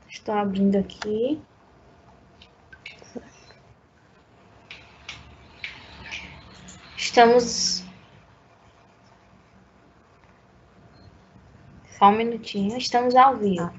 Estou abrindo aqui. Estamos... Só um minutinho. Estamos ao vivo.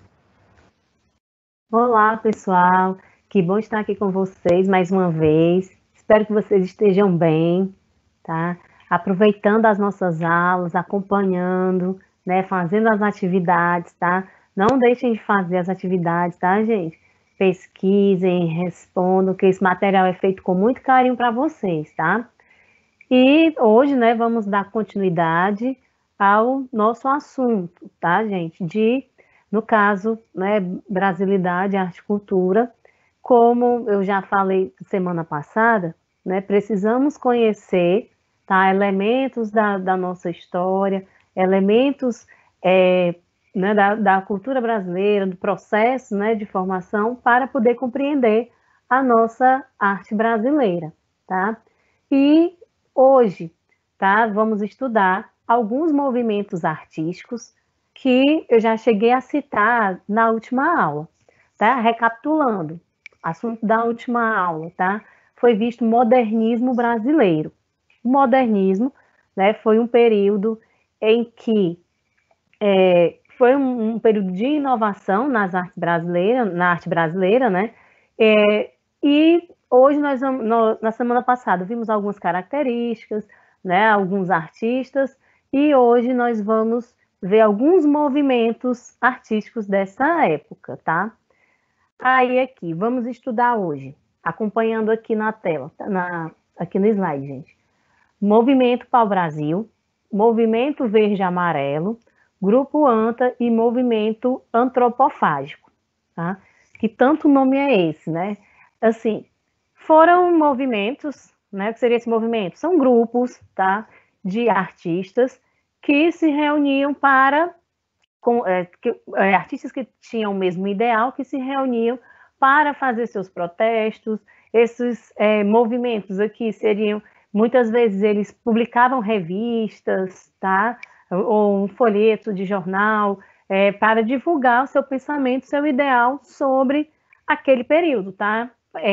Olá, pessoal. Que bom estar aqui com vocês mais uma vez. Espero que vocês estejam bem, tá? Aproveitando as nossas aulas, acompanhando, né? Fazendo as atividades, tá? Não deixem de fazer as atividades, tá, gente? Pesquisem, respondam, que esse material é feito com muito carinho para vocês, tá? E hoje, né, vamos dar continuidade ao nosso assunto, tá, gente? No caso, né, Brasilidade, Arte e Cultura. Como eu já falei semana passada, né, precisamos conhecer, tá, elementos da nossa história, elementos né, da cultura brasileira, do processo, né, de formação, para poder compreender a nossa arte brasileira, tá? E hoje, tá, vamos estudar alguns movimentos artísticos que eu já cheguei a citar na última aula, tá? Recapitulando, assunto da última aula, tá? Foi visto o modernismo brasileiro. O modernismo, né, foi um período em que foi um período de inovação nas artes brasileiras, na arte brasileira, né? E hoje na semana passada, vimos algumas características, né? Alguns artistas, e hoje nós vamos ver alguns movimentos artísticos dessa época, tá? Aí aqui, vamos estudar hoje, acompanhando aqui na tela, aqui no slide, gente. Movimento Pau-Brasil, Movimento Verde-Amarelo, Grupo ANTA e Movimento Antropofágico, tá? Que tanto nome é esse, né? Assim, foram movimentos, né? O que seria esse movimento? São grupos, tá? De artistas que se reuniam para artistas que tinham o mesmo ideal, que se reuniam para fazer seus protestos. Esses movimentos aqui seriam, muitas vezes eles publicavam revistas, tá? Ou um folheto de jornal, para divulgar o seu pensamento, seu ideal sobre aquele período, tá?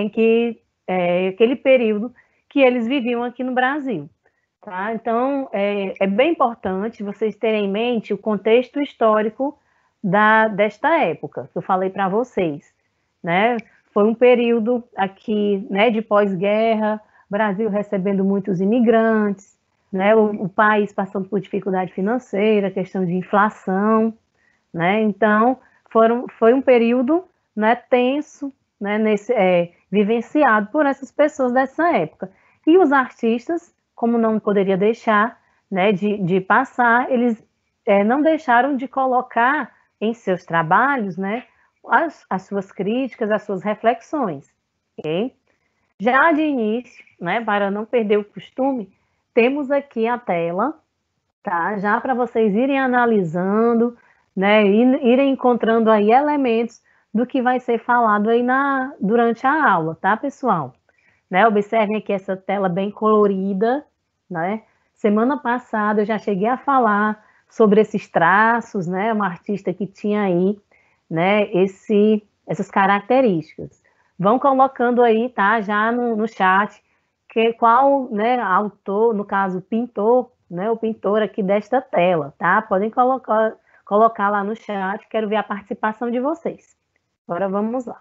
Aquele período que eles viviam aqui no Brasil. Tá? Então, é bem importante vocês terem em mente o contexto histórico desta época, que eu falei para vocês. Né? Foi um período aqui, né, de pós-guerra, Brasil recebendo muitos imigrantes, né, o país passando por dificuldade financeira, questão de inflação. Né? Então, foi um período, né, tenso, né, vivenciado por essas pessoas dessa época. E os artistas, como não poderia deixar, né, de passar, eles não deixaram de colocar em seus trabalhos, né, as suas críticas, as suas reflexões. Okay? Já de início, né, para não perder o costume, temos aqui a tela, tá? Já para vocês irem analisando, né, irem encontrando aí elementos do que vai ser falado aí durante a aula, tá, pessoal? Né, observem aqui essa tela bem colorida, né? Semana passada eu já cheguei a falar sobre esses traços, né? Uma artista que tinha aí, né, essas características. Vão colocando aí, tá, já no chat, qual, né, autor, no caso, pintor, né, o pintor aqui desta tela, tá? Podem colocar lá no chat, quero ver a participação de vocês. Agora vamos lá.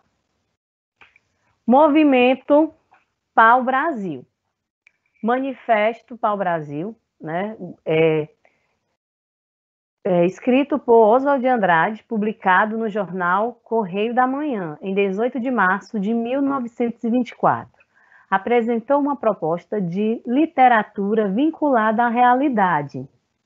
Movimento Pau-Brasil. Manifesto Pau-Brasil, né? Escrito por Oswald de Andrade, publicado no jornal Correio da Manhã, em 18 de março de 1924. Apresentou uma proposta de literatura vinculada à realidade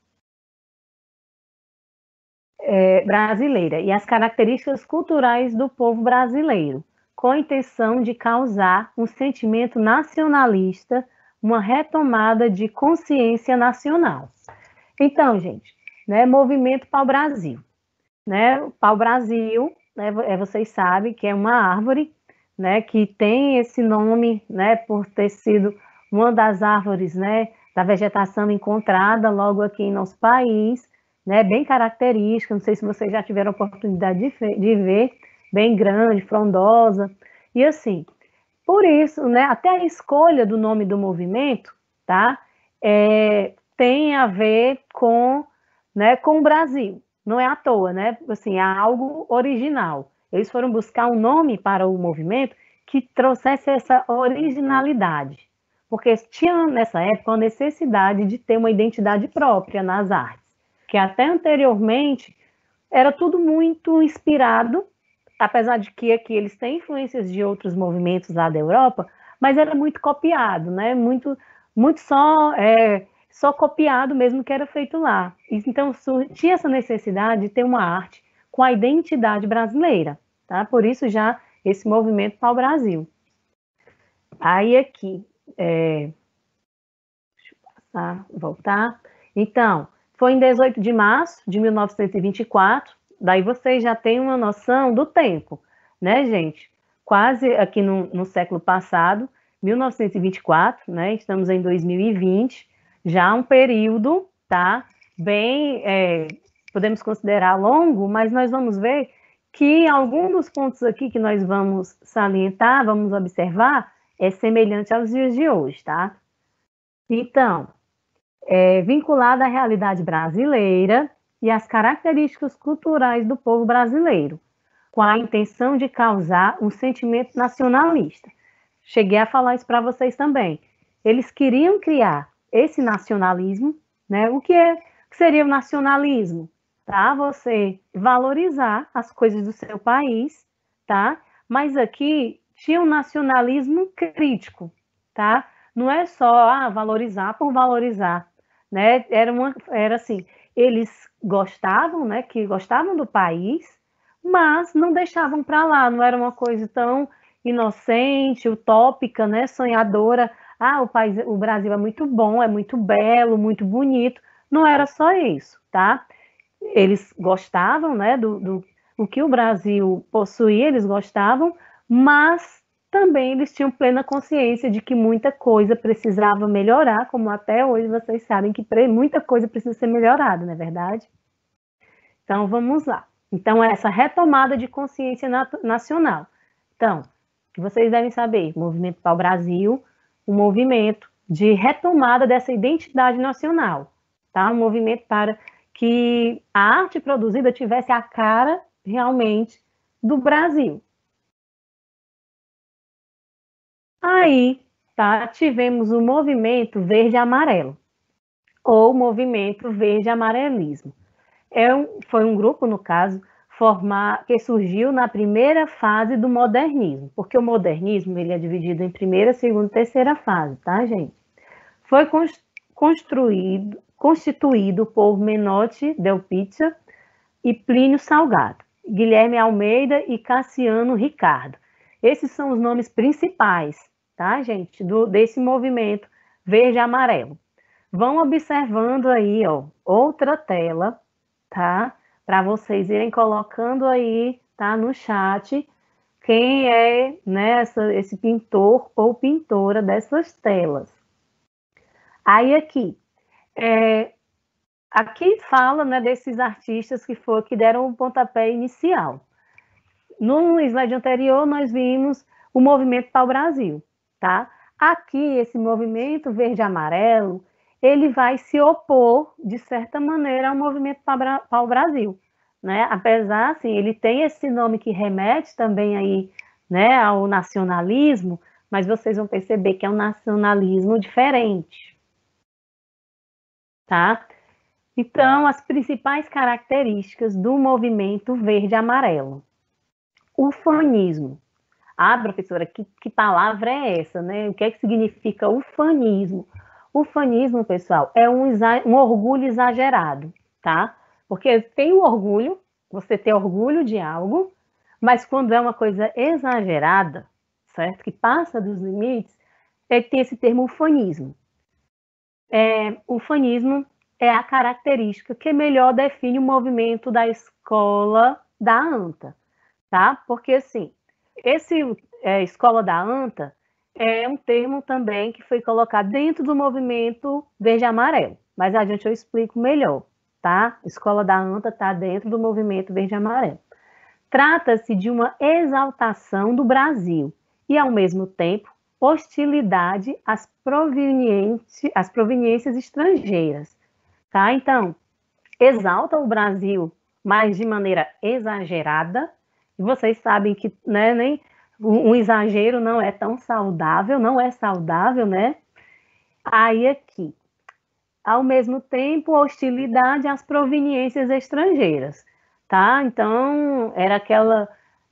brasileira e às características culturais do povo brasileiro, com a intenção de causar um sentimento nacionalista, uma retomada de consciência nacional. Então, gente, né, Movimento Pau-Brasil. Né, o pau-brasil, né, vocês sabem que é uma árvore, né, que tem esse nome, né, por ter sido uma das árvores, né, da vegetação encontrada logo aqui em nosso país, né, bem característica. Não sei se vocês já tiveram a oportunidade de ver, bem grande, frondosa, e assim, por isso, né, até a escolha do nome do movimento, tá, tem a ver com, né, com o Brasil, não é à toa, né, assim, é algo original. Eles foram buscar um nome para o movimento que trouxesse essa originalidade, porque tinha nessa época a necessidade de ter uma identidade própria nas artes, que até anteriormente era tudo muito inspirado, apesar de que aqui eles têm influências de outros movimentos lá da Europa, mas era muito copiado, né? Muito só copiado mesmo que era feito lá. Então tinha essa necessidade de ter uma arte com a identidade brasileira, tá? Por isso já esse movimento para o Brasil. Aí aqui, deixa eu passar, voltar. Então, foi em 18 de março de 1924, daí vocês já têm uma noção do tempo, né, gente? Quase aqui no século passado, 1924, né? Estamos em 2020, já um período, tá? Bem, podemos considerar longo, mas nós vamos ver que algum dos pontos aqui que nós vamos salientar, vamos observar, é semelhante aos dias de hoje, tá? Então, vinculada à realidade brasileira e às características culturais do povo brasileiro, com a intenção de causar um sentimento nacionalista. Cheguei a falar isso para vocês também. Eles queriam criar esse nacionalismo, né? O que seria o nacionalismo? Tá? Você valorizar as coisas do seu país, tá? Mas aqui tinha um nacionalismo crítico, tá? Não é só valorizar por valorizar, né? Era assim, eles gostavam, né? Que gostavam do país, mas não deixavam para lá, não era uma coisa tão inocente, utópica, né? Sonhadora. O Brasil é muito bom, é muito belo, muito bonito. Não era só isso, tá? Eles gostavam, né? Do o que o Brasil possuía, eles gostavam, mas também eles tinham plena consciência de que muita coisa precisava melhorar, como até hoje vocês sabem que muita coisa precisa ser melhorada, não é verdade? Então, vamos lá. Então, essa retomada de consciência nacional. Então, que vocês devem saber, Movimento Pau Brasil, um movimento de retomada dessa identidade nacional, tá? Um movimento para que a arte produzida tivesse a cara realmente do Brasil. Aí, tá? Tivemos o movimento verde-amarelo, ou movimento verde-amarelismo. Foi um grupo, no caso, que surgiu na primeira fase do modernismo, porque o modernismo ele é dividido em primeira, segunda e terceira fase, tá, gente? Foi constituído por Menotti Del Pitta e Plínio Salgado, Guilherme Almeida e Cassiano Ricardo. Esses são os nomes principais, tá, gente, desse movimento verde-amarelo. Vão observando aí, ó, outra tela, tá? Para vocês irem colocando aí, tá, no chat, quem é, né, esse pintor ou pintora dessas telas. Aí aqui fala, né, desses artistas que deram o pontapé inicial. No slide anterior, nós vimos o movimento Pau Brasil, tá? Aqui, esse movimento verde-amarelo, ele vai se opor, de certa maneira, ao movimento Pau Brasil, né? Apesar, assim, ele tem esse nome que remete também aí, né, ao nacionalismo, mas vocês vão perceber que é um nacionalismo diferente, tá? Então, as principais características do movimento verde-amarelo. Ufanismo. Professora, que palavra é essa, né? O que é que significa ufanismo? Ufanismo, pessoal, é um orgulho exagerado, tá? Porque tem o orgulho, você tem orgulho de algo, mas quando é uma coisa exagerada, certo? Que passa dos limites, tem esse termo ufanismo. Ufanismo é a característica que melhor define o movimento da escola da ANTA, tá? Porque, assim, escola da ANTA é um termo também que foi colocado dentro do movimento verde-amarelo, mas adiante eu explico melhor, tá? Escola da ANTA está dentro do movimento verde-amarelo. trata-se de uma exaltação do Brasil e, ao mesmo tempo, hostilidade às proveniências estrangeiras, tá? Então, exalta o Brasil, mas de maneira exagerada. E vocês sabem que, né, nem um exagero não é tão saudável, não é saudável, né? Aí aqui, ao mesmo tempo, hostilidade às proveniências estrangeiras, tá? Então, era aquela,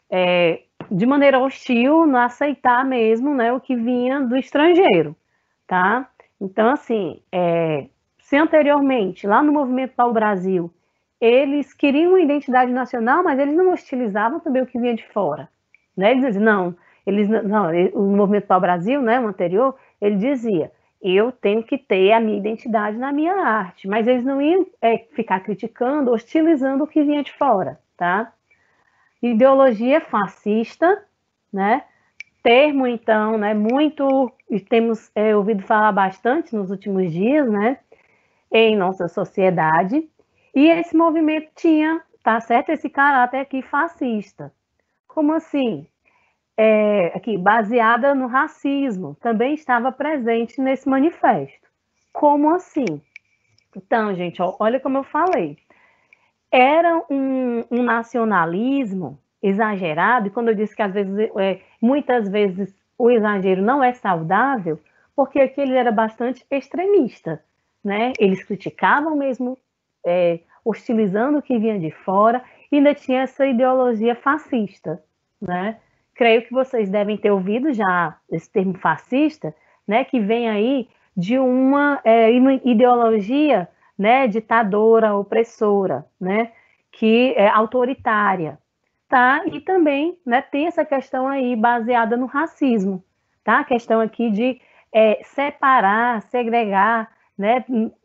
de maneira hostil, não aceitar mesmo, né, o que vinha do estrangeiro, tá? Então, assim, se anteriormente, lá no Movimento Pau Brasil, eles queriam uma identidade nacional, mas eles não hostilizavam também o que vinha de fora, né? Eles diziam, não, o Movimento Pau Brasil, né, o anterior, ele dizia, eu tenho que ter a minha identidade na minha arte, mas eles não iam ficar criticando, hostilizando o que vinha de fora, tá? Ideologia fascista, né? Termo, então, né, muito, temos ouvido falar bastante nos últimos dias, né, em nossa sociedade, e esse movimento tinha, tá certo, esse caráter aqui fascista. Como assim? Aqui, baseada no racismo, também estava presente nesse manifesto. Como assim? Então, gente, olha como eu falei. Era um nacionalismo exagerado, e quando eu disse que às vezes, muitas vezes o exagero não é saudável, porque aqui ele era bastante extremista, né? Eles criticavam mesmo, hostilizando o que vinha de fora, e ainda tinha essa ideologia fascista, né? Creio que vocês devem ter ouvido já esse termo fascista, né? Que vem aí de uma ideologia, né, ditadora, opressora, né, que é autoritária, tá? E também, né, tem essa questão aí baseada no racismo, tá? A questão aqui de separar, segregar, né,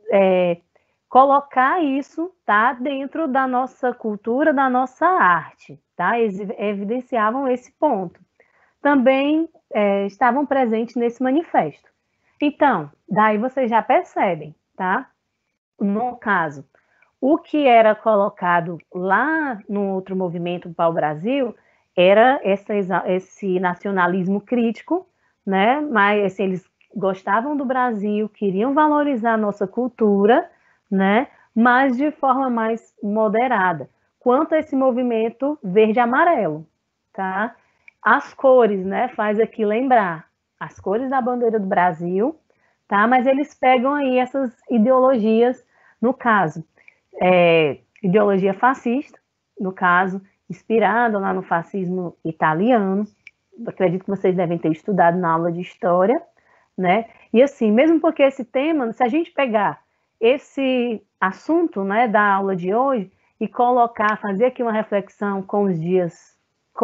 colocar isso, tá, dentro da nossa cultura, da nossa arte, tá? Eles evidenciavam esse ponto. Também estavam presentes nesse manifesto. Então, daí vocês já percebem, tá? No caso, o que era colocado lá no outro movimento do Pau-Brasil era esse nacionalismo crítico, né? Mas assim, eles gostavam do Brasil, queriam valorizar a nossa cultura, né? Mas de forma mais moderada. Quanto a esse movimento verde-amarelo, tá? As cores, né? Faz aqui lembrar as cores da bandeira do Brasil, tá? Mas eles pegam aí essas ideologias, no caso, ideologia fascista, no caso, inspirada lá no fascismo italiano. Acredito que vocês devem ter estudado na aula de história, né? E assim, mesmo porque esse tema, se a gente pegar esse assunto, né, da aula de hoje e colocar, fazer aqui uma reflexão com os dias,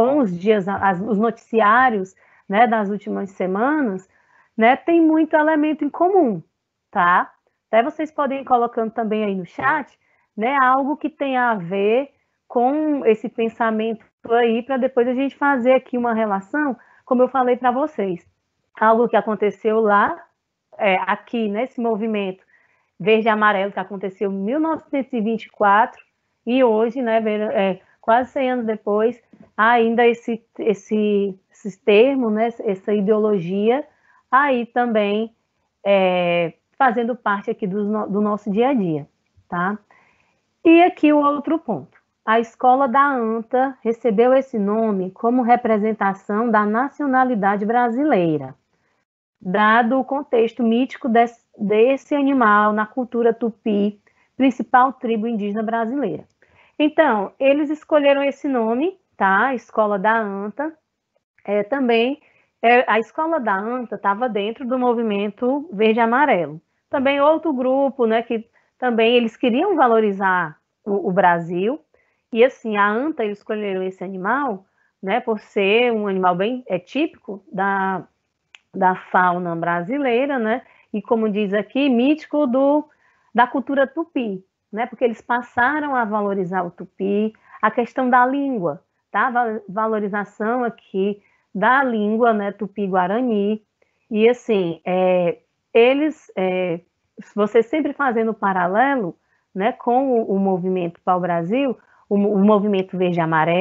os noticiários, né, das últimas semanas, né, tem muito elemento em comum, tá? Até vocês podem ir colocando também aí no chat, né, algo que tenha a ver com esse pensamento aí, para depois a gente fazer aqui uma relação, como eu falei para vocês. Algo que aconteceu lá, aqui, nesse movimento verde e amarelo, que aconteceu em 1924, e hoje, né, quase 100 anos depois, ainda esse termo, né, essa ideologia, aí também fazendo parte aqui do nosso dia a dia, tá? E aqui o outro ponto. A escola da ANTA recebeu esse nome como representação da nacionalidade brasileira, dado o contexto mítico desse animal na cultura tupi, principal tribo indígena brasileira. Então, eles escolheram esse nome, tá? Escola da ANTA. Também, a escola da ANTA estava dentro do movimento verde-amarelo. Também outro grupo, né, que também eles queriam valorizar o Brasil, e assim, a ANTA, eles escolheram esse animal, né, por ser um animal bem típico da fauna brasileira, né, e como diz aqui, mítico da cultura tupi, né, porque eles passaram a valorizar o tupi, a questão da língua, tá, valorização aqui da língua, né, tupi-guarani, e assim, eles, você sempre fazendo paralelo, né, com o movimento Pau-Brasil, o movimento verde-amarelo,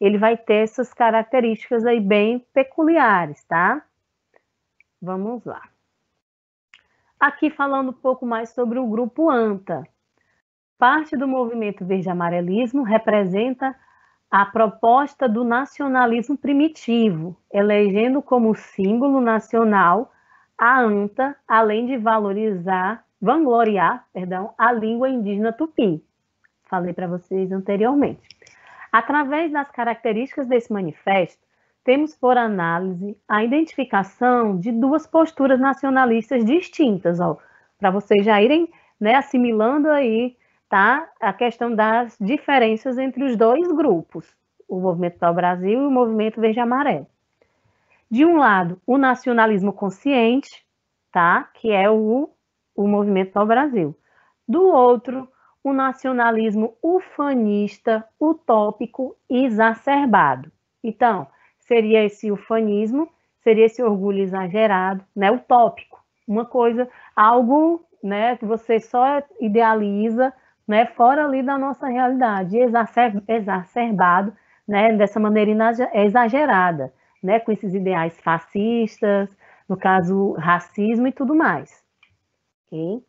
ele vai ter essas características aí bem peculiares, tá? Vamos lá. Aqui falando um pouco mais sobre o grupo ANTA. Parte do movimento verde-amarelismo representa a proposta do nacionalismo primitivo, elegendo como símbolo nacional a anta, além de vangloriar, a língua indígena tupi. Falei para vocês anteriormente. Através das características desse manifesto, temos por análise a identificação de duas posturas nacionalistas distintas, para vocês já irem, né, assimilando aí, tá, a questão das diferenças entre os dois grupos, o Movimento Pau Brasil e o Movimento Verde Amarelo. De um lado, o nacionalismo consciente, tá, que é o Movimento Pau Brasil. Do outro, o nacionalismo ufanista, utópico e exacerbado. Então, seria esse ufanismo, seria esse orgulho exagerado, né, utópico, uma coisa, algo, né, que você só idealiza, né, fora ali da nossa realidade, exacerbado, né, dessa maneira exagerada, né, com esses ideais fascistas, no caso, racismo e tudo mais. Ok?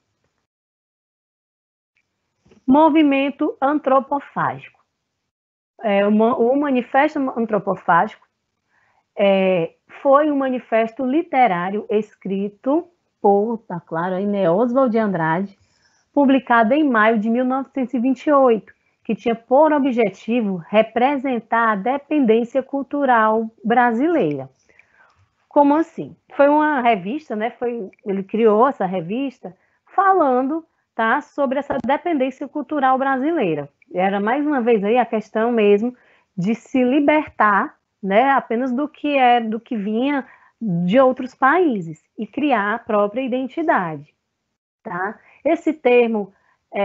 Movimento antropofágico. O Manifesto Antropofágico foi um manifesto literário escrito por, tá claro, aí, Oswald de Andrade, publicado em maio de 1928, que tinha por objetivo representar a dependência cultural brasileira. Como assim? Foi uma revista, né? Ele criou essa revista falando, tá, sobre essa dependência cultural brasileira. Era mais uma vez aí a questão mesmo de se libertar, né, apenas do que vinha de outros países e criar a própria identidade, tá? Esse termo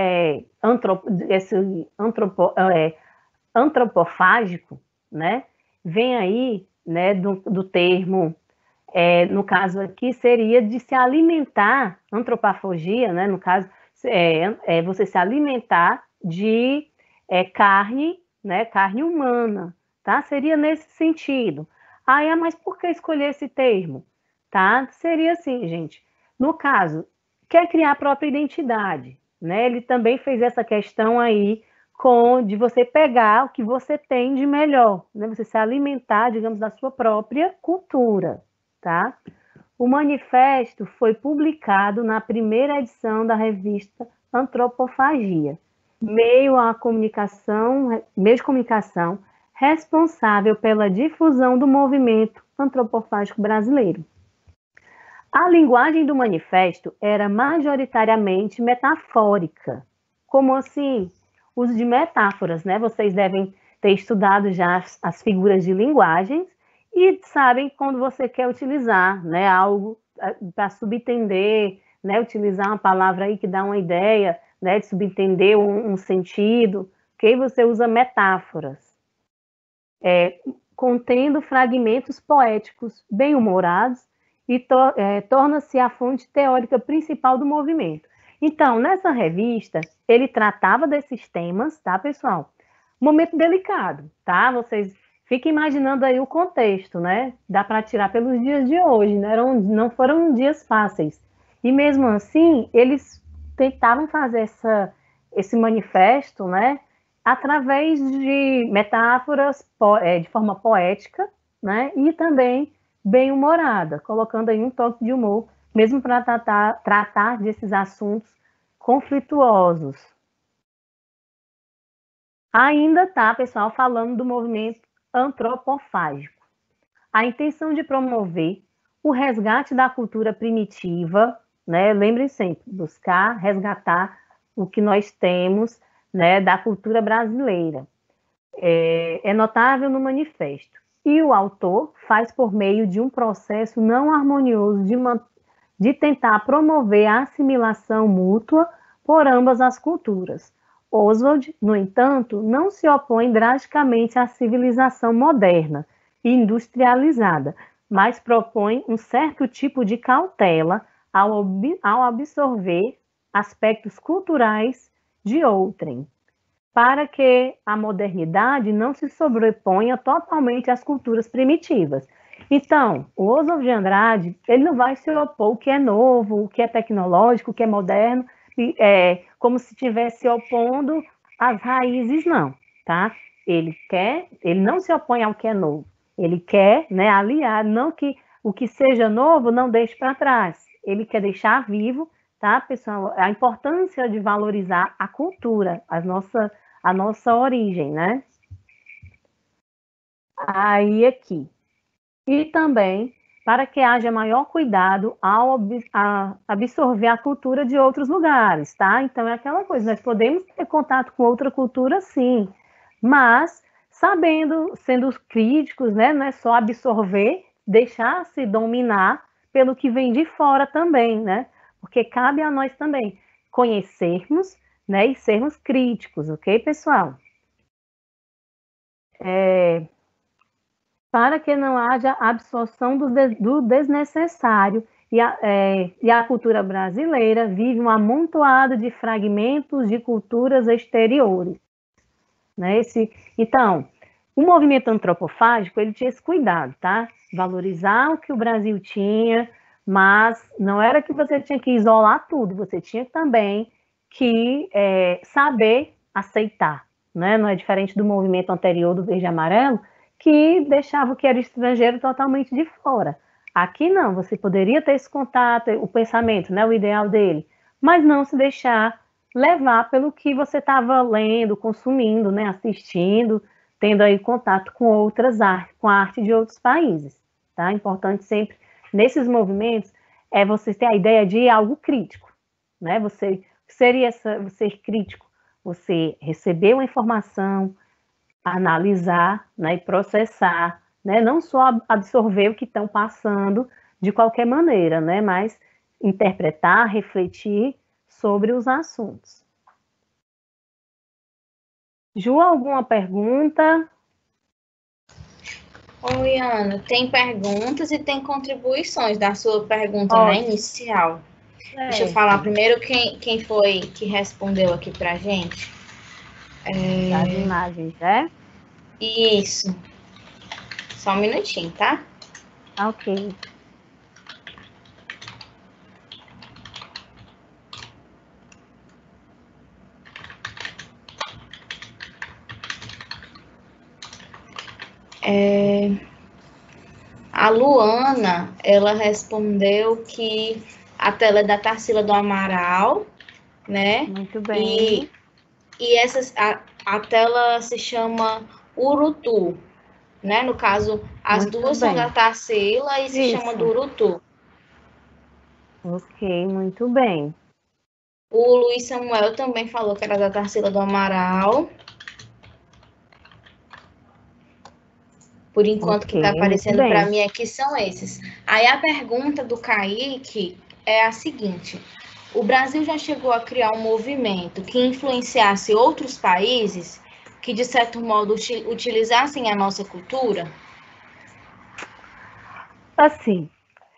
antropofágico, né, vem aí, né, do termo, no caso aqui seria de se alimentar, antropofagia, né, no caso você se alimentar de carne, né, carne humana, tá? Seria nesse sentido. Mas por que escolher esse termo? Tá? Seria assim, gente, no caso, quer criar a própria identidade, né? Ele também fez essa questão aí de você pegar o que você tem de melhor, né? Você se alimentar, digamos, da sua própria cultura, tá? O manifesto foi publicado na primeira edição da revista Antropofagia, meio de comunicação responsável pela difusão do movimento antropofágico brasileiro. A linguagem do manifesto era majoritariamente metafórica. Como assim? Uso de metáforas, né? Vocês devem ter estudado já as figuras de linguagens e sabem quando você quer utilizar, né, algo para subentender, né, utilizar uma palavra aí que dá uma ideia, né, de subentender um sentido, que você usa metáforas, contendo fragmentos poéticos bem-humorados e torna-se a fonte teórica principal do movimento. Então, nessa revista, ele tratava desses temas, tá, pessoal? Momento delicado, tá? Vocês fiquem imaginando aí o contexto, né? Dá para tirar pelos dias de hoje, né? Não foram dias fáceis. E mesmo assim, eles tentavam fazer esse manifesto, né? Através de metáforas de forma poética, né? E também bem-humorada, colocando aí um toque de humor, mesmo para tratar desses assuntos conflituosos. Ainda tá, pessoal, falando do movimento antropofágico. A intenção de promover o resgate da cultura primitiva, né? Lembrem sempre, buscar resgatar o que nós temos, né, da cultura brasileira. É notável no manifesto. E o autor faz por meio de um processo não harmonioso de tentar promover a assimilação mútua por ambas as culturas. Oswald, no entanto, não se opõe drasticamente à civilização moderna e industrializada, mas propõe um certo tipo de cautela ao absorver aspectos culturais de outrem. para que a modernidade não se sobreponha totalmente às culturas primitivas. Então, o Oswald de Andrade, ele não vai se opor o que é novo, o que é tecnológico, o que é moderno, como se estivesse opondo às raízes, não, tá? Ele não se opõe ao que é novo, ele quer, né, aliar, não que o que seja novo não deixe para trás, ele quer deixar vivo, tá, pessoal, a importância de valorizar a cultura, a nossa origem, né? Aí aqui. E também para que haja maior cuidado ao absorver a cultura de outros lugares, tá? Então é aquela coisa, nós podemos ter contato com outra cultura, sim, mas sabendo, sendo críticos, né? Não é só absorver, deixar-se dominar pelo que vem de fora também, né? Porque cabe a nós também conhecermos, né? E sermos críticos, ok, pessoal? Para que não haja absorção do desnecessário e a cultura brasileira vive um amontoado de fragmentos de culturas exteriores. Né? Então, o movimento antropofágico, ele tinha esse cuidado, tá? Valorizar o que o Brasil tinha, mas não era que você tinha que isolar tudo, você tinha também que saber aceitar, né? Não é diferente do movimento anterior do Verde e Amarelo, que deixava o que era estrangeiro totalmente de fora. Aqui não, você poderia ter esse contato, o pensamento, né, o ideal dele, mas não se deixar levar pelo que você estava lendo, consumindo, né, assistindo, tendo aí contato com outras artes, com a arte de outros países, tá? Importante sempre, nesses movimentos, é você ter a ideia de algo crítico, né? Você seria ser crítico, você receber uma informação, analisar, né, e processar, né, não só absorver o que estão passando de qualquer maneira, né, mas interpretar, refletir sobre os assuntos. Ju, alguma pergunta? Oi, Ana, tem perguntas e tem contribuições da sua pergunta, né, inicial. Deixa eu falar primeiro quem foi que respondeu aqui pra gente. Das imagens, né? Isso. Só um minutinho, tá? Ok. A Luana, ela respondeu que a tela é da Tarsila do Amaral, né? Muito bem. E a tela se chama Urutu, né? No caso, as Muito duas são bem. da Tarsila e se chama do Urutu. Ok, muito bem. O Luiz Samuel também falou que era da Tarsila do Amaral. Por enquanto, que está aparecendo para mim aqui são esses. Aí a pergunta do Kaique é a seguinte: o Brasil já chegou a criar um movimento que influenciasse outros países que, de certo modo, utilizassem a nossa cultura? Assim,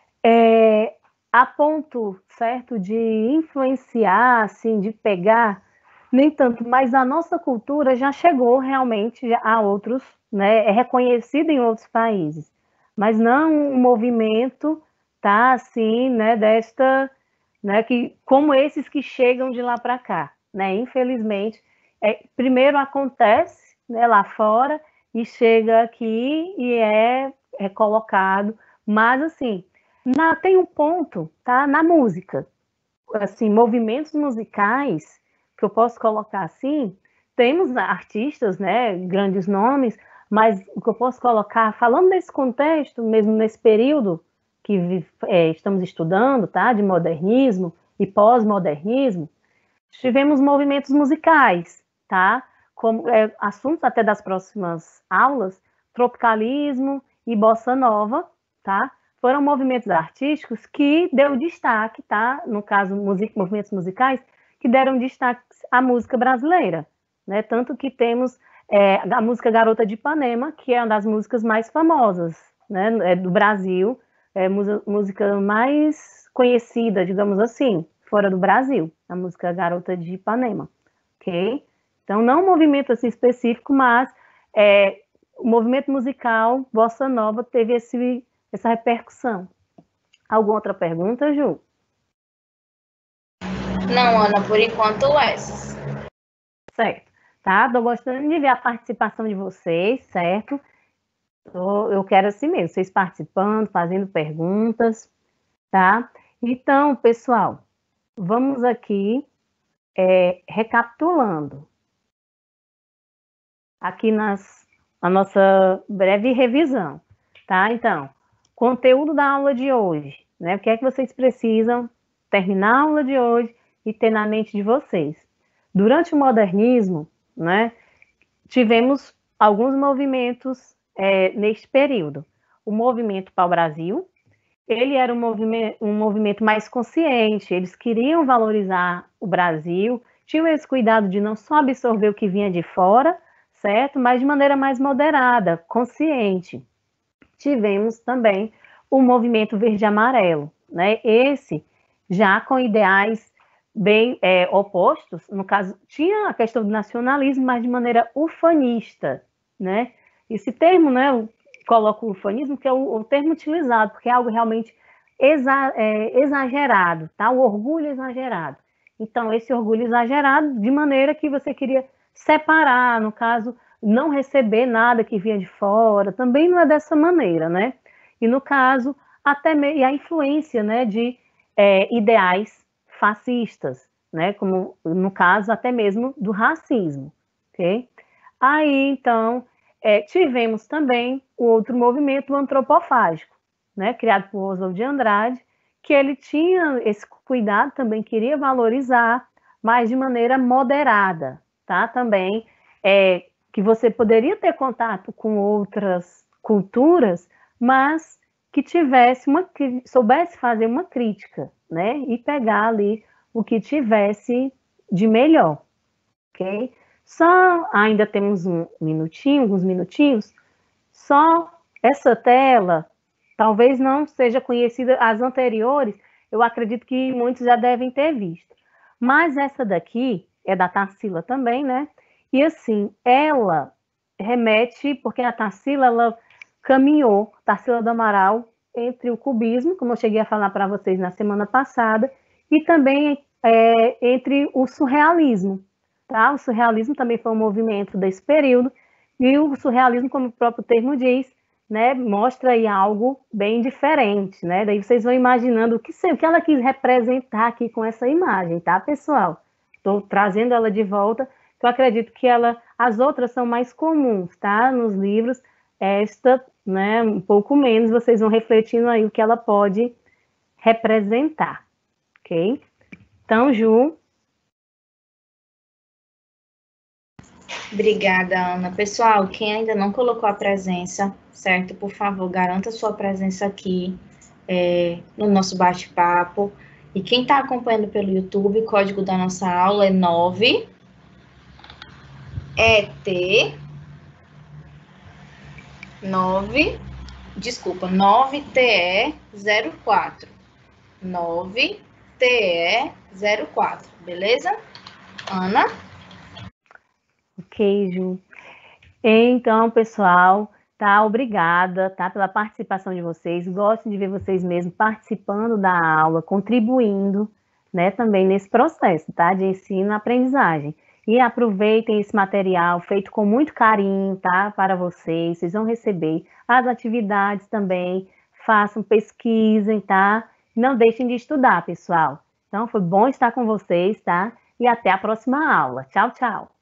a ponto certo de influenciar, assim, de pegar, nem tanto, mas a nossa cultura já chegou realmente a outros, né? É reconhecido em outros países, mas não um movimento, tá, assim, né, né, que, como esses que chegam de lá para cá, né? Infelizmente, primeiro acontece, né, lá fora e chega aqui e é colocado, mas assim, tem um ponto, tá? Na música, assim, movimentos musicais que eu posso colocar assim, temos artistas, né, grandes nomes, mas o que eu posso colocar, falando desse contexto, mesmo nesse período que estamos estudando, tá, de modernismo e pós-modernismo, tivemos movimentos musicais, tá, como assuntos até das próximas aulas, tropicalismo e bossa nova, tá, foram movimentos artísticos que deu destaque, tá, no caso, movimentos musicais, que deram destaque à música brasileira, né, tanto que temos a música Garota de Ipanema, que é uma das músicas mais famosas, né, do Brasil, música mais conhecida, digamos assim, fora do Brasil, a música Garota de Ipanema, ok? Então, não um movimento assim específico, mas o movimento musical Bossa Nova teve essa repercussão. Alguma outra pergunta, Ju? Não, Ana, por enquanto essas. Certo. Tá? Estou gostando de ver a participação de vocês, certo? Eu quero assim mesmo, vocês participando, fazendo perguntas, tá? Então, pessoal, vamos aqui recapitulando. Aqui a nossa breve revisão, tá? Então, conteúdo da aula de hoje, né? O que é que vocês precisam terminar a aula de hoje e ter na mente de vocês? Durante o modernismo, né, tivemos alguns movimentos neste período. O movimento pau-brasil, ele era um movimento mais consciente, eles queriam valorizar o Brasil, tinham esse cuidado de não só absorver o que vinha de fora, certo? Mas de maneira mais moderada, consciente. Tivemos também o movimento verde-amarelo, né? Esse já com ideais bem opostos, no caso, tinha a questão do nacionalismo, mas de maneira ufanista, né? Esse termo, né, eu coloco o ufanismo, que é o termo utilizado, porque é algo realmente exagerado, tá? O orgulho exagerado. Então, esse orgulho exagerado, de maneira que você queria separar, no caso, não receber nada que vinha de fora, também não é dessa maneira, né? E no caso, e a influência, né, de ideais fascistas, né, como no caso até mesmo do racismo, ok? Aí, então, tivemos também o outro movimento antropofágico, né, criado por Oswald de Andrade, que ele tinha esse cuidado, também queria valorizar, mas de maneira moderada, tá? Também que você poderia ter contato com outras culturas, mas que soubesse fazer uma crítica, né? E pegar ali o que tivesse de melhor, ok? Ainda temos alguns minutinhos, só essa tela, talvez não seja conhecida, as anteriores, eu acredito que muitos já devem ter visto. Mas essa daqui é da Tarsila também, né? E assim, ela remete, porque a Tarsila, ela caminhou, Tarsila do Amaral, entre o cubismo, como eu cheguei a falar para vocês na semana passada, e também entre o surrealismo, tá? O surrealismo também foi um movimento desse período, e o surrealismo, como o próprio termo diz, né, mostra aí algo bem diferente, né? Daí vocês vão imaginando o que ela quis representar aqui com essa imagem, tá, pessoal? Estou trazendo ela de volta, que eu acredito que as outras são mais comuns, tá? Nos livros, esta, né, um pouco menos, vocês vão refletindo aí o que ela pode representar, ok? Então, Ju. Obrigada, Ana. Pessoal, quem ainda não colocou a presença, certo? Por favor, garanta sua presença aqui no nosso bate-papo. E quem está acompanhando pelo YouTube, o código da nossa aula é 9TE04. 9TE04, beleza? Ana? Ok, Ju. Então, pessoal, tá? Obrigada, tá? Pela participação de vocês. Gosto de ver vocês mesmo participando da aula, contribuindo, né? Também nesse processo, tá? De ensino e aprendizagem. E aproveitem esse material feito com muito carinho, tá? Para vocês. Vocês vão receber as atividades também. Façam, pesquisem, tá? Não deixem de estudar, pessoal. Então, foi bom estar com vocês, tá? E até a próxima aula. Tchau, tchau.